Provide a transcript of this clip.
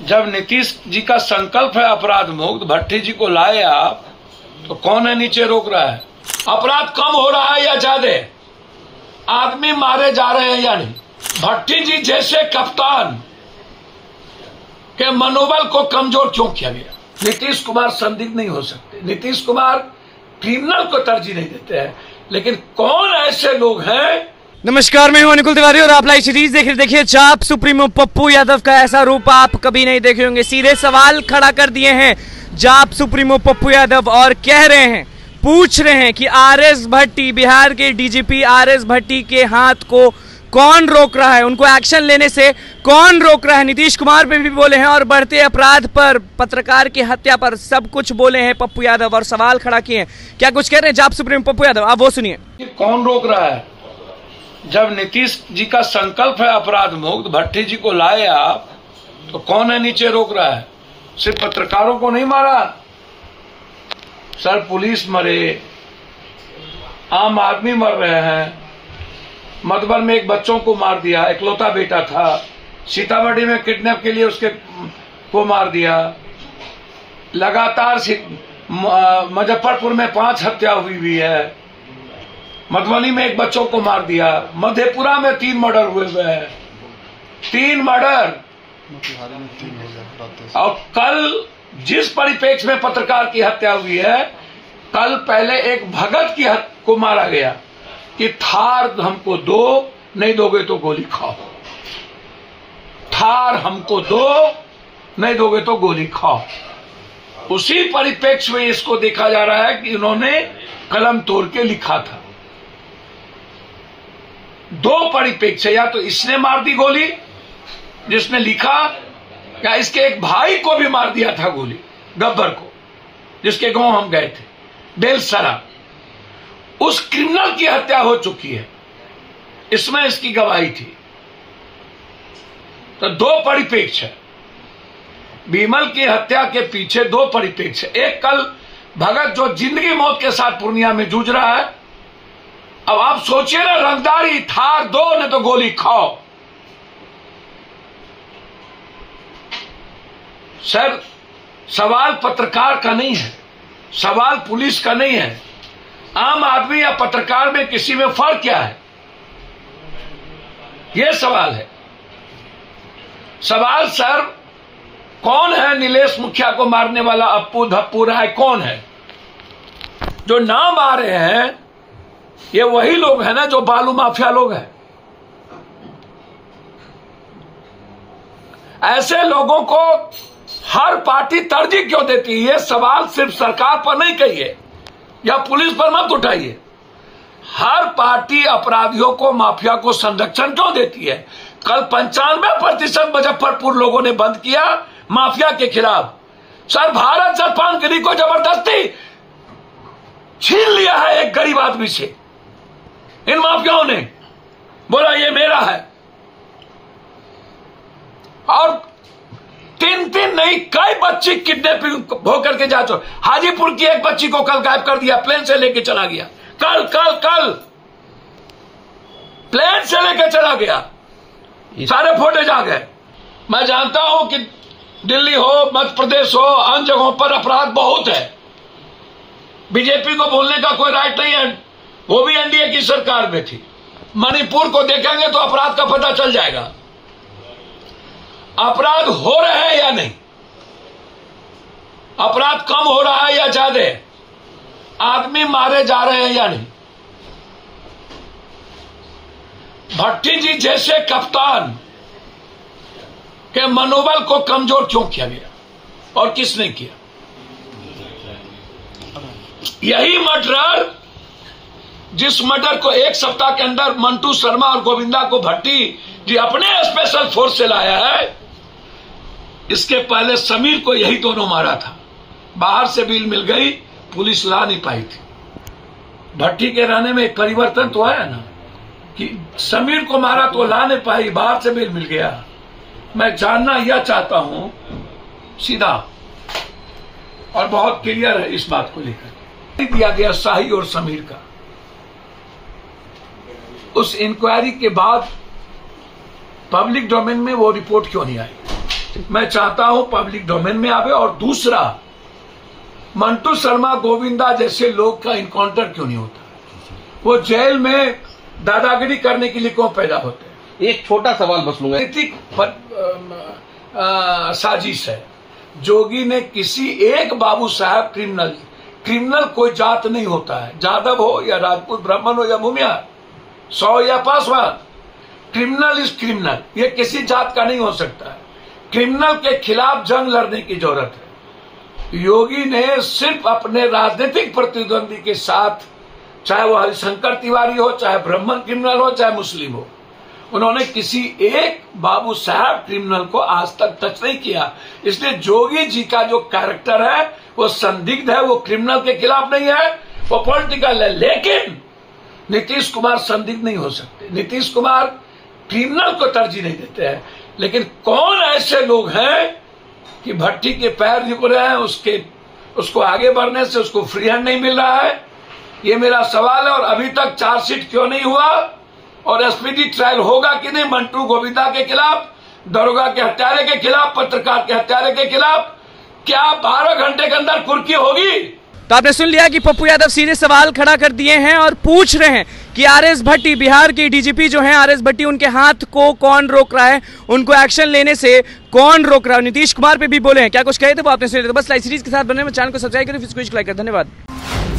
जब नीतीश जी का संकल्प है अपराध मुक्त, भट्टी जी को लाए आप, तो कौन है नीचे रोक रहा है? अपराध कम हो रहा है या ज्यादा? आदमी मारे जा रहे हैं या नहीं? भट्टी जी जैसे कप्तान के मनोबल को कमजोर क्यों किया गया? नीतीश कुमार संदिग्ध नहीं हो सकते, नीतीश कुमार क्रिमिनल को तरजीह नहीं देते हैं, लेकिन कौन ऐसे लोग हैं? नमस्कार, मैं हूं अनुकुल तिवारी और आप लाइव सीरीज देख रहे। देखिए, चाप सुप्रीमो पप्पू यादव का ऐसा रूप आप कभी नहीं देखे होंगे। सीधे सवाल खड़ा कर दिए हैं जाप सुप्रीमो पप्पू यादव और कह रहे हैं, पूछ रहे हैं कि आरएस भट्टी, बिहार के डीजीपी आरएस भट्टी के हाथ को कौन रोक रहा है, उनको एक्शन लेने से कौन रोक रहा है? नीतीश कुमार पे भी बोले हैं और बढ़ते अपराध पर, पत्रकार की हत्या पर, सब कुछ बोले हैं पप्पू यादव और सवाल खड़ा किए हैं। क्या कुछ कह रहे हैं जाप सुप्रीमो पप्पू यादव, आप वो सुनिए। कौन रोक रहा है? जब नीतीश जी का संकल्प है अपराध मुक्त, भट्टी जी को लाए आप, तो कौन है नीचे रोक रहा है? सिर्फ पत्रकारों को नहीं मारा सर, पुलिस मरे, आम आदमी मर रहे हैं। मधुबन में एक बच्चों को मार दिया, इकलौता बेटा था। सीतामढ़ी में किडनैप के लिए उसके को मार दिया। लगातार मुजफ्फरपुर में 5 हत्या हुई है। मधुबनी में एक बच्चों को मार दिया। मधेपुरा में 3 मर्डर हुए हैं, 3 मर्डर। और कल जिस परिप्रेक्ष्य में पत्रकार की हत्या हुई है, कल पहले एक भगत की को मारा गया कि थार हमको दो, नहीं दोगे तो गोली खाओ। थार हमको दो, नहीं दोगे तो गोली खाओ। उसी परिप्रेक्ष्य में इसको देखा जा रहा है कि इन्होंने कलम तोड़ के लिखा था। 2 परिप्रेक्ष्य, या तो इसने मार दी गोली जिसने लिखा, या इसके एक भाई को भी मार दिया था गोली, गब्बर को, जिसके गांव हम गए थे, बेलसरा। उस क्रिमिनल की हत्या हो चुकी है, इसमें इसकी गवाही थी। तो 2 परिप्रेक्ष्य, बीमल की हत्या के पीछे 2 परिप्रेक्ष्य। एक कल भगत जो जिंदगी मौत के साथ पूर्णिया में जूझ रहा है। अब आप सोचिए ना, रंगदारी, थार दो, नहीं तो गोली खाओ। सर, सवाल पत्रकार का नहीं है, सवाल पुलिस का नहीं है। आम आदमी या पत्रकार में किसी में फर्क क्या है? यह सवाल है। सवाल सर, कौन है नीलेश मुखिया को मारने वाला? अप्पू धप्पू राय कौन है? जो नाम आ रहे हैं ये वही लोग हैं ना जो बालू माफिया लोग हैं। ऐसे लोगों को हर पार्टी तरजीह क्यों देती है? ये सवाल सिर्फ सरकार पर नहीं कहिए या पुलिस पर मत उठाइए। हर पार्टी अपराधियों को, माफिया को संरक्षण क्यों देती है? कल 95% मुजफ्फरपुर लोगों ने बंद किया माफिया के खिलाफ। सर, भारत जलपानगिरी को जबरदस्ती छीन लिया है एक गरीब आदमी से। इन माफियाओं ने बोला ये मेरा है, और 3 नहीं, कई बच्ची किडनैपिंग होकर के जा चुके। हाजीपुर की एक बच्ची को कल गायब कर दिया, प्लेन से लेके चला गया। कल प्लेन से लेके चला गया, सारे फुटेज आ गए। मैं जानता हूं कि दिल्ली हो, मध्य प्रदेश हो, अन्य जगहों पर अपराध बहुत है। बीजेपी को बोलने का कोई राइट नहीं है, वो भी एनडीए की सरकार में थी। मणिपुर को देखेंगे तो अपराध का पता चल जाएगा। अपराध हो रहे हैं या नहीं? अपराध कम हो रहा है या ज्यादा? आदमी मारे जा रहे हैं या नहीं? भट्टी जी जैसे कप्तान के मनोबल को कमजोर क्यों किया गया और किसने किया? यही मर्डर, जिस मर्डर को 1 सप्ताह के अंदर मंटू शर्मा और गोविंदा को भट्टी जी अपने स्पेशल फोर्स से लाया है, इसके पहले समीर को यही दोनों मारा था। बाहर से बिल मिल गई, पुलिस ला नहीं पाई थी। भट्टी के रहने में एक परिवर्तन तो आया ना कि समीर को मारा तो ला नहीं पाई, बाहर से बिल मिल गया। मैं जानना यह चाहता हूं सीधा और बहुत क्लियर है इस बात को लेकर दिया गया शाही और समीर का। उस इंक्वायरी के बाद पब्लिक डोमेन में वो रिपोर्ट क्यों नहीं आई? मैं चाहता हूं पब्लिक डोमेन में आवे। और दूसरा, मंटू शर्मा गोविंदा जैसे लोग का इनकाउंटर क्यों नहीं होता? वो जेल में दादागिरी करने के लिए क्यों पैदा होते हैं? एक छोटा सवाल बस लूंगा। नैतिक साजिश है। जोगी ने किसी एक बाबू साहब क्रिमिनल कोई जात नहीं होता है, जादव हो या राजपूत, ब्राह्मण हो या भूमियार, 100 या पासवान, क्रिमिनल इज क्रिमिनल। ये किसी जात का नहीं हो सकता है। क्रिमिनल के खिलाफ जंग लड़ने की जरूरत है। योगी ने सिर्फ अपने राजनीतिक प्रतिद्वंदी के साथ, चाहे वो हरिशंकर तिवारी हो, चाहे ब्राह्मण क्रिमिनल हो, चाहे मुस्लिम हो, उन्होंने किसी एक बाबू साहब क्रिमिनल को आज तक टच नहीं किया। इसलिए जोगी जी का जो कैरेक्टर है वो संदिग्ध है। वो क्रिमिनल के खिलाफ नहीं है, वो पॉलिटिकल है। लेकिन नीतीश कुमार संदिग्ध नहीं हो सकते। नीतीश कुमार क्रिमिनल को तरजीह नहीं देते हैं। लेकिन कौन ऐसे लोग हैं कि भट्टी के पैर झुक रहे हैं, उसको आगे बढ़ने से उसको फ्री हैंड नहीं मिल रहा है? ये मेरा सवाल है। और अभी तक चार्जशीट क्यों नहीं हुआ और एसपीडी ट्रायल होगा कि नहीं मंटू गोविंदा के खिलाफ, दरोगा के हत्यारे के खिलाफ, पत्रकार के हत्यारे के खिलाफ? क्या 12 घंटे के अंदर कुर्की होगी? तो आपने सुन लिया कि पप्पू यादव सीधे सवाल खड़ा कर दिए हैं और पूछ रहे हैं कि आरएस भट्टी, बिहार के डीजीपी जो हैं आरएस भट्टी, उनके हाथ को कौन रोक रहा है, उनको एक्शन लेने से कौन रोक रहा है? नीतीश कुमार पे भी बोले हैं। क्या कुछ कहे थे वो आपने सुन लिया। तो बस लाइव सीरीज के साथ बने में चैनल को सब्सक्राइब करें, फिर लाइक करें। धन्यवाद।